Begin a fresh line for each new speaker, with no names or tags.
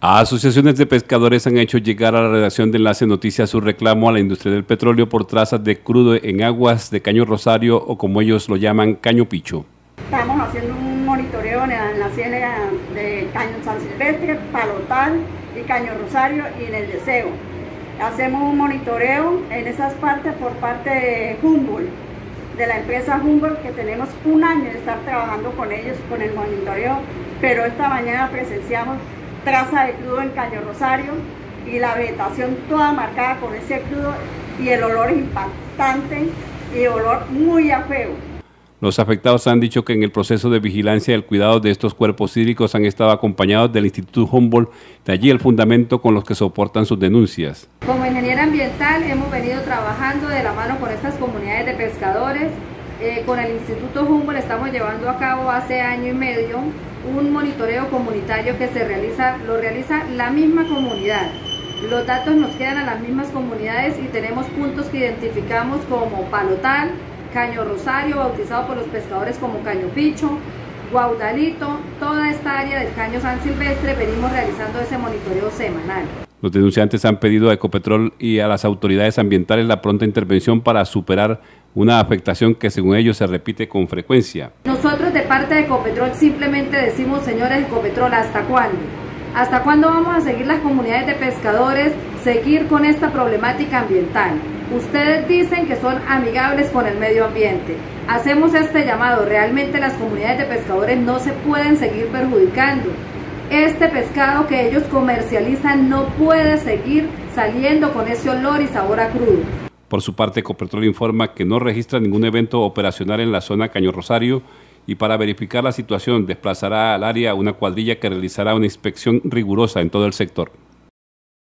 Asociaciones de pescadores han hecho llegar a la redacción de Enlace Noticias su reclamo a la industria del petróleo por trazas de crudo en aguas de Caño Rosario o como ellos lo llaman, Caño Picho.
Estamos haciendo un monitoreo en la ciénaga de Caño San Silvestre, Palotal y Caño Rosario y en el Deseo. Hacemos un monitoreo en esas partes por parte de Humboldt, de la empresa Humboldt, que tenemos un año de estar trabajando con ellos con el monitoreo, pero esta mañana presenciamos traza de crudo en Caño Rosario y la vegetación toda marcada con ese crudo y el olor es impactante y olor muy a feo.
Los afectados han dicho que en el proceso de vigilancia y el cuidado de estos cuerpos hídricos han estado acompañados del Instituto Humboldt, de allí el fundamento con los que soportan sus denuncias.
Como ingeniera ambiental hemos venido trabajando de la mano con estas comunidades de pescadores. Con el Instituto Humboldt estamos llevando a cabo hace año y medio un monitoreo comunitario que lo realiza la misma comunidad. Los datos nos quedan a las mismas comunidades y tenemos puntos que identificamos como Palotal, Caño Rosario, bautizado por los pescadores como Caño Picho, Guaudalito, toda esta área del Caño San Silvestre venimos realizando ese monitoreo semanal.
Los denunciantes han pedido a Ecopetrol y a las autoridades ambientales la pronta intervención para superar una afectación que según ellos se repite con frecuencia.
Nosotros de parte de Ecopetrol simplemente decimos, señores de Ecopetrol, ¿hasta cuándo? ¿Hasta cuándo vamos a seguir las comunidades de pescadores, seguir con esta problemática ambiental? Ustedes dicen que son amigables con el medio ambiente. Hacemos este llamado, realmente las comunidades de pescadores no se pueden seguir perjudicando. Este pescado que ellos comercializan no puede seguir saliendo con ese olor y sabor a crudo.
Por su parte, Ecopetrol informa que no registra ningún evento operacional en la zona Caño Rosario y para verificar la situación desplazará al área una cuadrilla que realizará una inspección rigurosa en todo el sector.